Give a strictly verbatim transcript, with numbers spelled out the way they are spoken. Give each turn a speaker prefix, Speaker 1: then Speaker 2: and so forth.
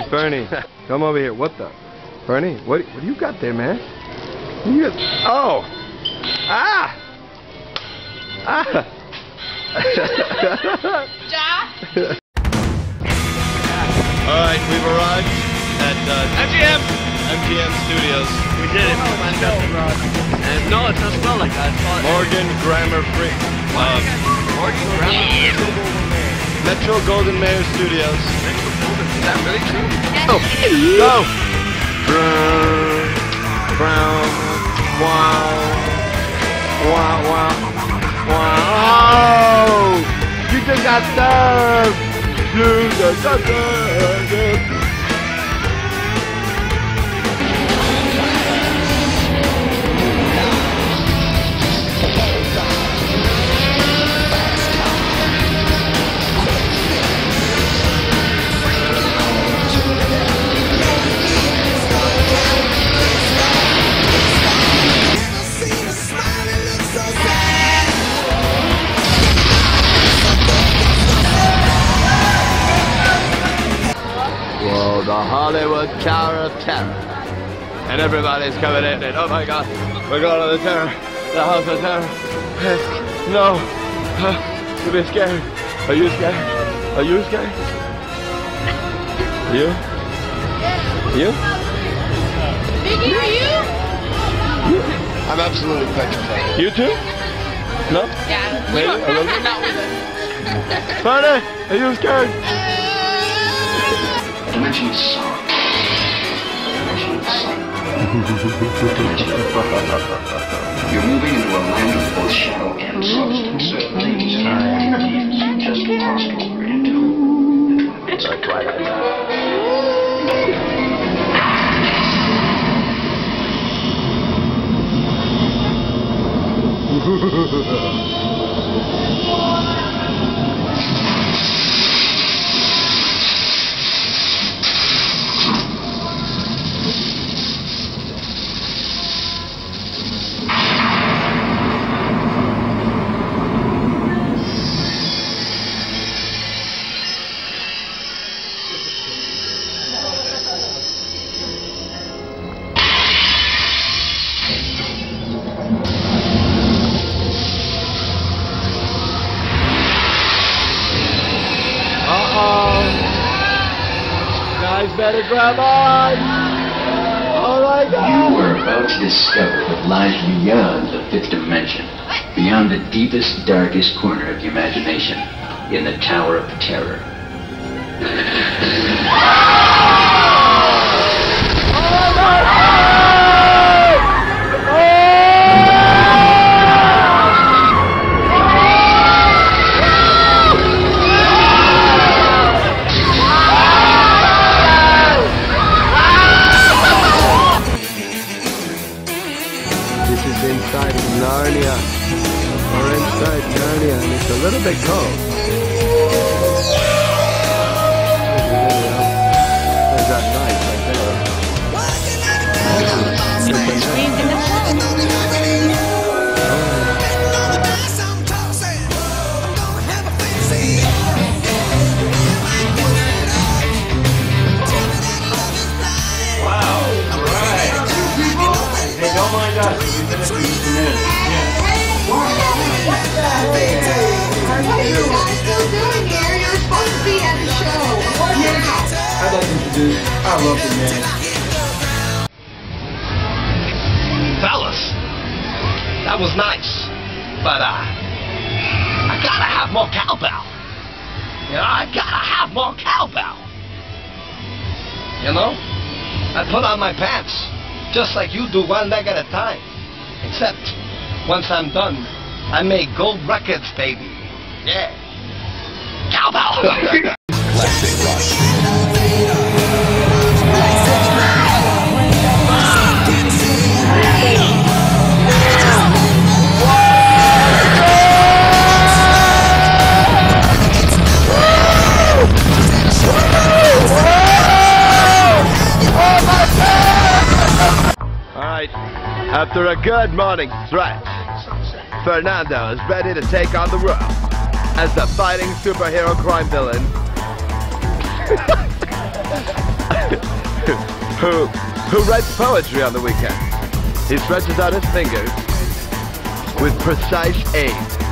Speaker 1: Bernie, come over here. What the? Bernie, what, what do you got there, man? You got, oh! Ah! Ah! Alright, we've arrived at uh,
Speaker 2: M G M!
Speaker 1: M G M Studios.
Speaker 2: We did it.
Speaker 3: Oh, man,
Speaker 2: And no, it doesn't smell like that.
Speaker 1: Morgan Grammar Freak. Um,
Speaker 2: Morgan Grammar Freak.
Speaker 1: Metro Golden Mayer Studios.
Speaker 2: Is that really true?
Speaker 1: Oh, go! Brown, brown, wow, wow, wow, wow. You just got served. You just got served. The Hollywood Tower of Terror. And everybody's coming in and oh my god, we're going to the terror. The house of terror. Yes. No. Uh, to be scared. Are you scared? Are you scared? You? You?
Speaker 4: Vicky, are you?
Speaker 1: You?
Speaker 3: I'm absolutely petrified.
Speaker 1: You too? No?
Speaker 4: Yeah.
Speaker 1: Maybe? A little bit?
Speaker 4: Not with us.
Speaker 1: Friday, are you scared?
Speaker 5: Dimension of sorrow. Dimension of sorrow. Dimension of You're moving into a land of both shadow and substance. Things and entities you just crossed over into. It's a twilight
Speaker 1: Guys, better grab on! Oh my god!
Speaker 5: You are about to discover what lies beyond the fifth dimension, beyond the deepest, darkest corner of the imagination, in the Tower of Terror.
Speaker 1: Inside Narnia, or inside Narnia, and it's a little bit cold. There's that knife right
Speaker 2: Wow, alright. Hey, don't mind us. We've been at least a minute. Yeah.
Speaker 4: What the heck? What are you guys still doing here? You're supposed to be at the show. What now?
Speaker 2: I'd like to introduce our local man.
Speaker 6: Fellas, that was nice, but uh, I gotta have more cowbell. You know, I gotta have more cowbell. You know, I put on my pants, just like you do, one leg at a time. Except, once I'm done, I make gold records, baby. Yeah. Cowbell!
Speaker 7: Classic rock.
Speaker 1: Alright, after a good morning stretch, Fernando is ready to take on the world as the fighting superhero crime villain. who, who writes poetry on the weekend. He stretches out his fingers with precise aim.